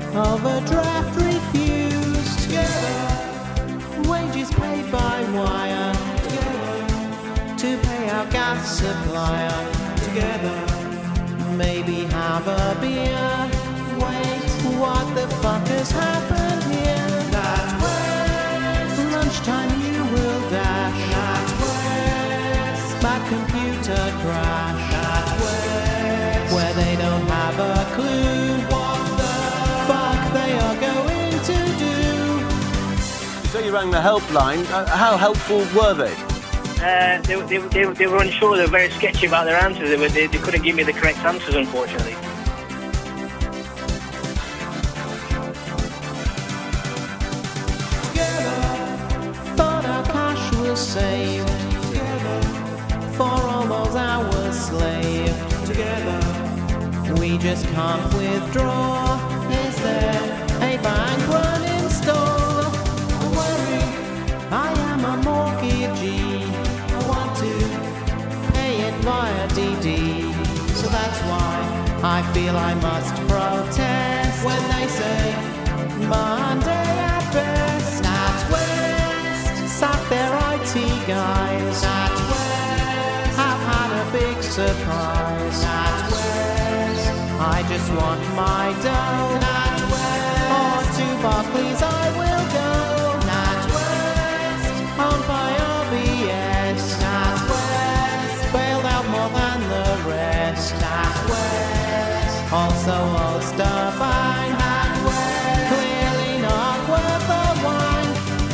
overdraft refused. Together, wages paid by wire. Together, to pay our gas supplier. Together, maybe have a beer. Wait, what the fuck has happened here? Natwest, lunchtime you will dash. Natwest, my computer crash. Natwest, where they don't have a clue what the fuck they are going to do. So you rang the helpline. How helpful were they? They were unsure. They were very sketchy about their answers. They couldn't give me the correct answers, unfortunately. Saved together for all those hours slaved together. We just can't withdraw. Is there a bank run in store? Don't worry, I am a mortgagee. I want to pay it via DD, so that's why I feel I must protest when they say Monday at best. Natwest, sack their IT guys. Natwest, have had a big surprise. Natwest, I just want my dough. Natwest, or to Barclays I will go. Natwest, owned by RBS. Natwest, bailed out more than the rest. Natwest, also Ulster Bank. Natwest, clearly not worth the wine.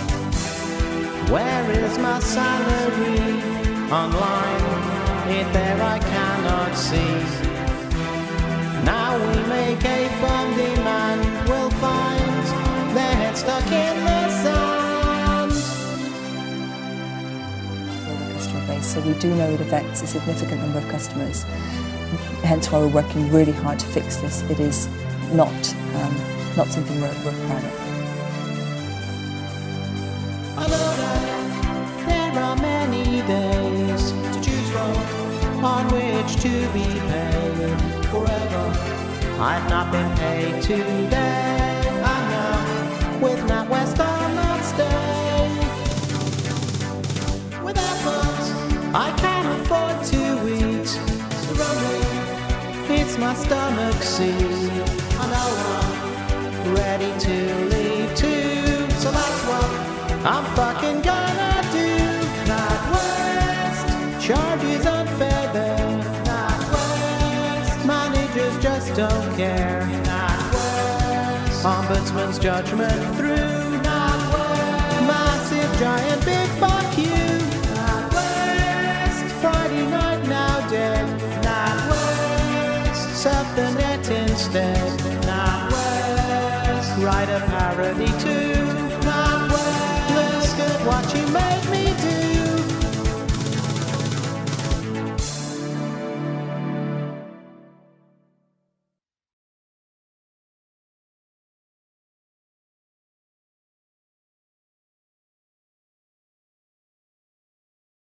Where is my salary? Online, it there I cannot see. Now we make a firm demand, we'll find their head stuck in the sand. The customer base, so we do know it affects a significant number of customers. Hence why we're working really hard to fix this. It is not something we're proud of. There are many days to choose from on which to be paid forever. I've not been paid today. I know with Nat West I'll not stay. With effort, I can afford to eat. Surrounding, it's my stomach see. I know I'm ready to leave too, so that's what I'm fucking gonna do. Natwest, charges unfair there. Natwest, managers just don't care. Natwest, ombudsman's judgment through. Natwest, massive giant big fuck you. Natwest, Friday night now dead. Natwest, surf the net instead. Natwest, write a parody too. Natwest, watching me.